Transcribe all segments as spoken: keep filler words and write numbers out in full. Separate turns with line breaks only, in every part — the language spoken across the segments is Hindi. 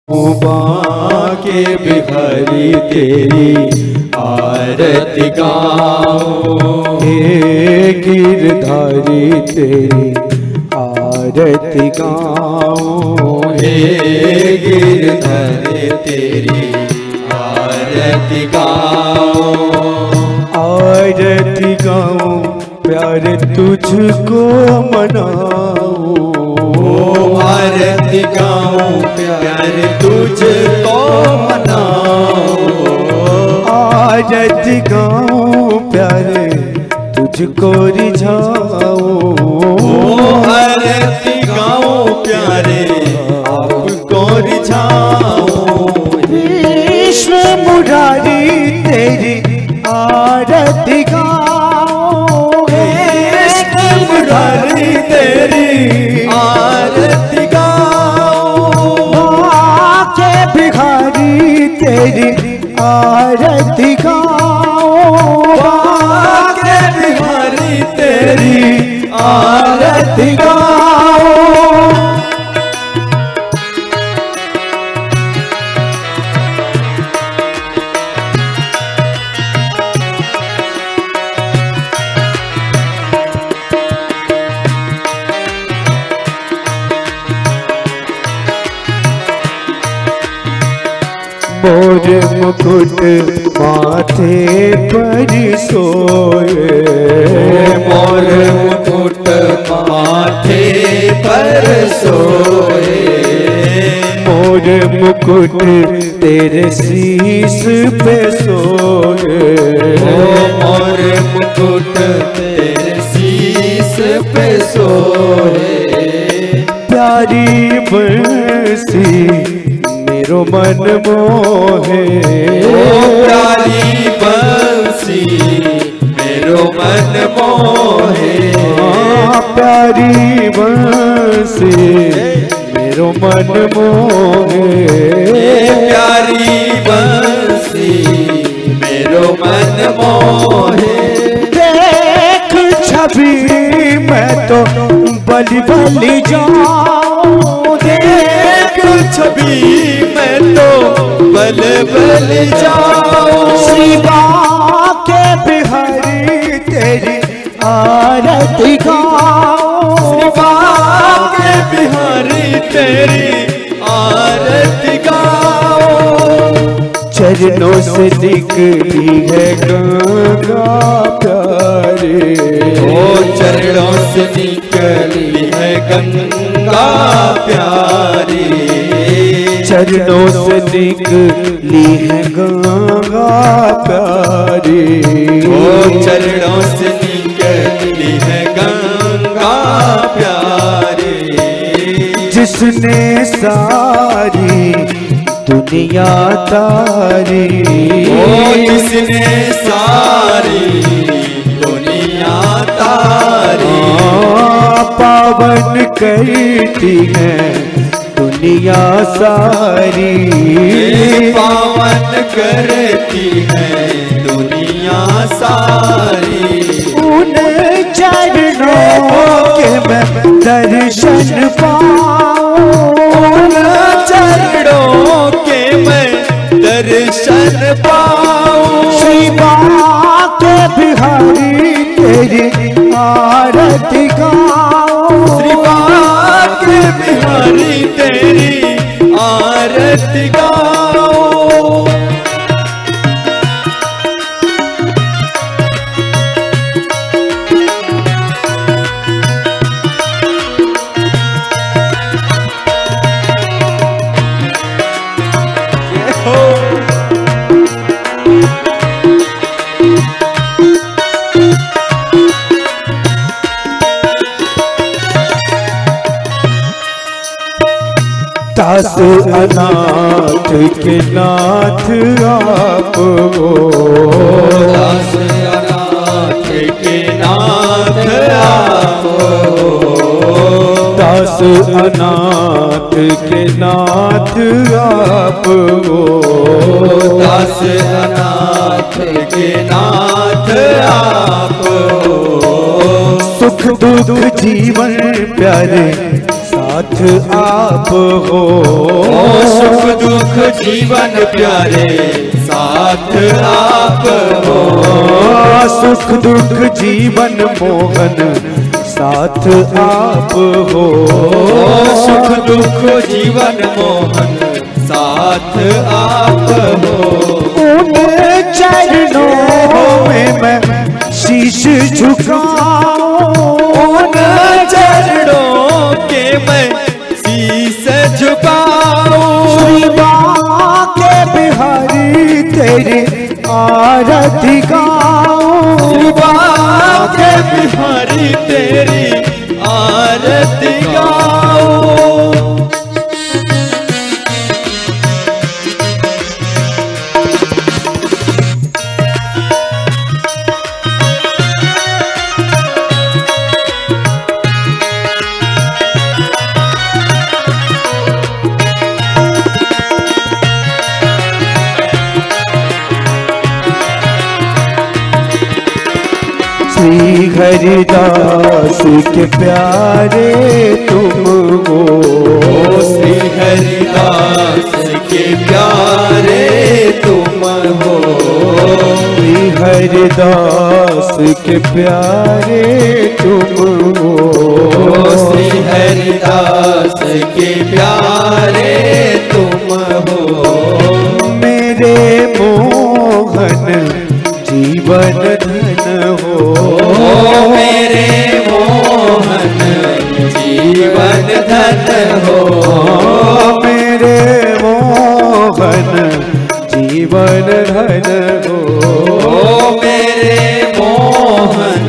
बाके बिहारी तेरी आरती गाऊं,
हे गिरधारी तेरी आरती गाऊं,
हे गिरधर तेरी आरती गाऊं,
आरती गाऊं प्यारे तुझको मनाऊं,
आरती गाऊं प्यारे तुझको मनाऊं,
आरती गाऊं प्यारे तुझको रिझाऊं,
आरती गाऊं प्यारे आपको रिझाऊं,
विश्व मुरारी तेरी आरती गाऊं,
विश्व मुरारी तेरी आरती गाऊं,
बाके बिहारी तेरी आरती गाऊं,
बाके बिहारी तेरी आरती गाऊं,
मोर मुकुट माथे पर सोए,
मोर मुकुट माथे पर सोए,
मोर मुकुट तेरे शीश पे सोए,
मोर मुकुट तेरे शीश पे सोए,
प्यारी बंसी मेरो मन मोहे,
प्यारी बंसी मेरो मन मोहे,
प्यारी बंसी मेरो मन मोहे,
प्यारी बंसी मेरो मन मोहे,
देख छवि मैं तो बलि बलि जाऊं,
देख छवि मैं तो बल बल जाऊं,
श्री बाके बिहारी तेरी आरती गाऊं,
श्री बाके बिहारी तेरी आरती गाऊं,
चरणों से निकली है गंगा प्यारे,
ओ चरणों से निकली है गंगा प्यारी,
चरणों से निकली है गंगा प्यारी,
ओ चरणों से निकली है गंगा प्यारी,
जिसने सारी दुनिया तारी,
ओ जिसने सारी दुनिया तारी,
पावन करती है दुनिया सारी,
पावन करती है दुनिया सारी,
उन चरणों के मैं दर्शन पाऊं,
उन चरणों के मैं दर्शन पाऊं,
श्री बाके बिहारी तेरी आरती गाऊं,
श्री बाके बिहारी तेरी आरती गाऊं,
दास अनाथ के नाथ आप हो,
दास अनाथ के नाथ आप हो,
दास अनाथ के नाथ आप हो,
दास अनाथ के नाथ आप हो,
सुख दुख जीवन प्यारे साथ आप हो,
सुख दुख जीवन प्यारे साथ आप हो।
सुख दुख जीवन मोहन साथ आप हो।
सुख दुख जीवन मोहन साथ आप हो।
उन चरणों में मैं शीश झुकाऊं।
उन चरणों के मैं शीश झुकाऊं।
श्री बांके बिहारी तेरी आरती गाऊं।
श्री बांके बिहारी तेरी आरती गाऊं।
श्री हरिदास के प्यारे तुम हो।
श्री हरिदास के प्यारे तुम हो।
श्री हरिदास के प्यारे तुम हो।
श्री हरिदास के प्यारे तुम हो।
मेरे मोहन जीवन धन हो।
मेरे मोहन जीवन धन हो।
मेरे मोहन जीवन धन हो।
मेरे मोहन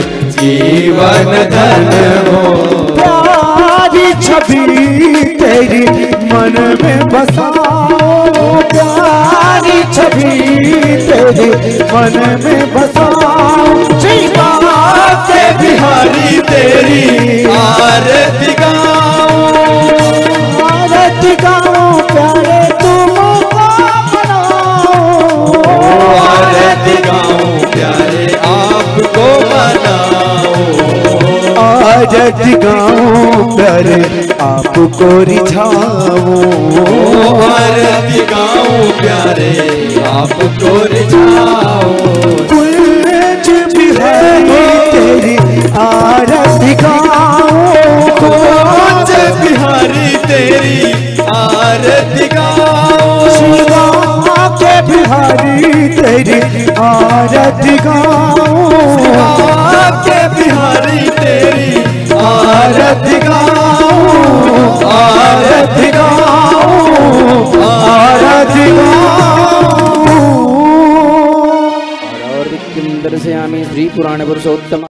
जीवन धन हो।
प्यारी छवि तेरी मन में बसाओ। प्यारी छवि तेरी मन में बसाओ। श्री बांके
बिहारी तेरी आरती गाऊं।
आरती गाऊं प्यारे तुमको मनाओ।
आरती गाऊं प्यारे आपको मनाओ।
आरती गाऊं प्यारे आपको रिझाओ।
आरती गाऊं प्यारे आपको रिझाओ।
कुंज बिहारी तेरी आरती गाऊं।
कुंज बिहारी तेरी आरती गाऊं।
श्री बांके बिहारी तेरी आरती गाऊं।
श्री बांके बिहारी तेरी आरती गाऊं। आरती गाऊं। आरती गाऊं।
और किंदर से आमी श्री पुराण पुरुषोत्तम